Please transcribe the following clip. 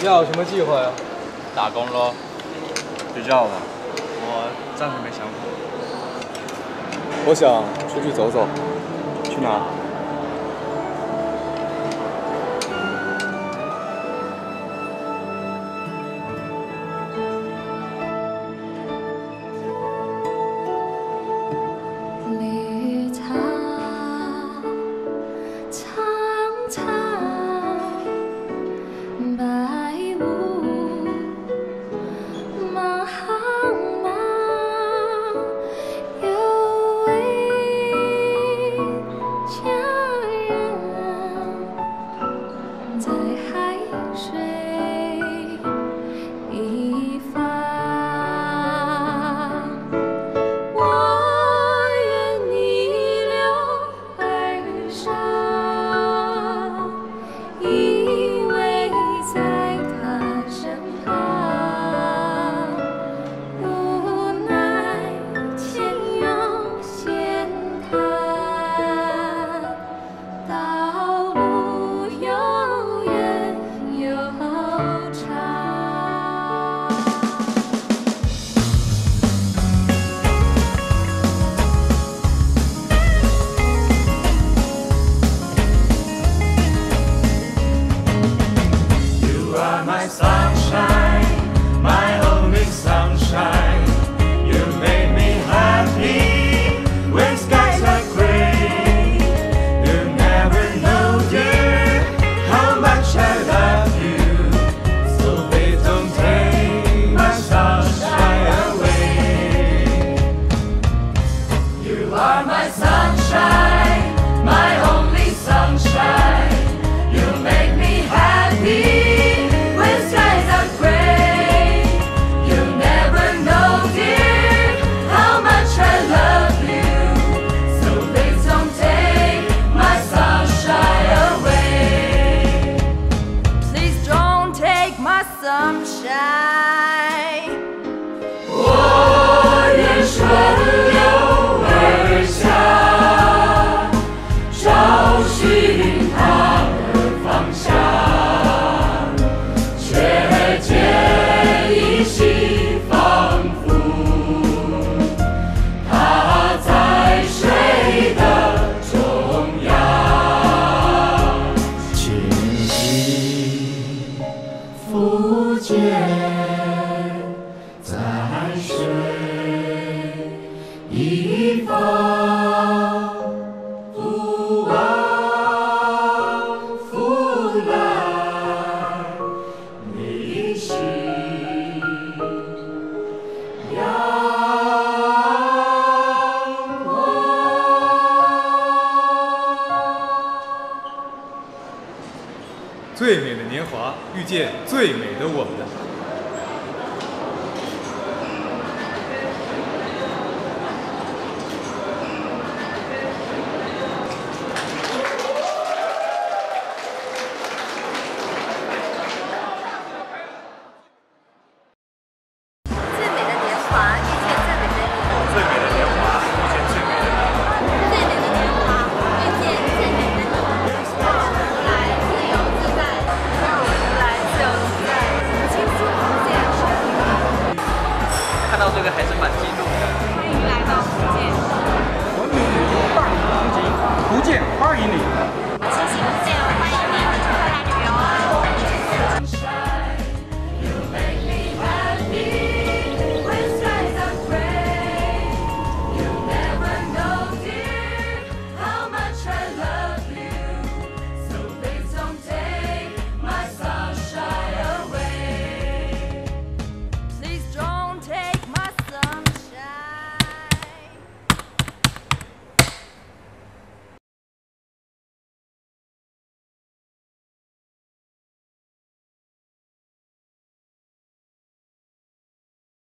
假有什么计划呀？ 打工咯。 睡觉吧。我暂时没想好。 我想出去走走。 去哪？ 绿草苍苍，白雾茫茫，有位佳人在海水一方。 My sunshine, my only sunshine. You make me happy when skies are gray. You never know, dear, how much I love you. So please don't take my sunshine away. You are my sunshine, my only sunshine. You make me happy. Sunshine， 我愿顺流而下，找寻它的方向，却见依稀仿佛，它在水的中央，轻轻浮见在水一方，浮往浮来，你是阳光。 最美的年华，遇见最美的我们。 看到这个还是蛮激动的。 欢迎来到福建。 文明旅游大好风景，福建欢迎你。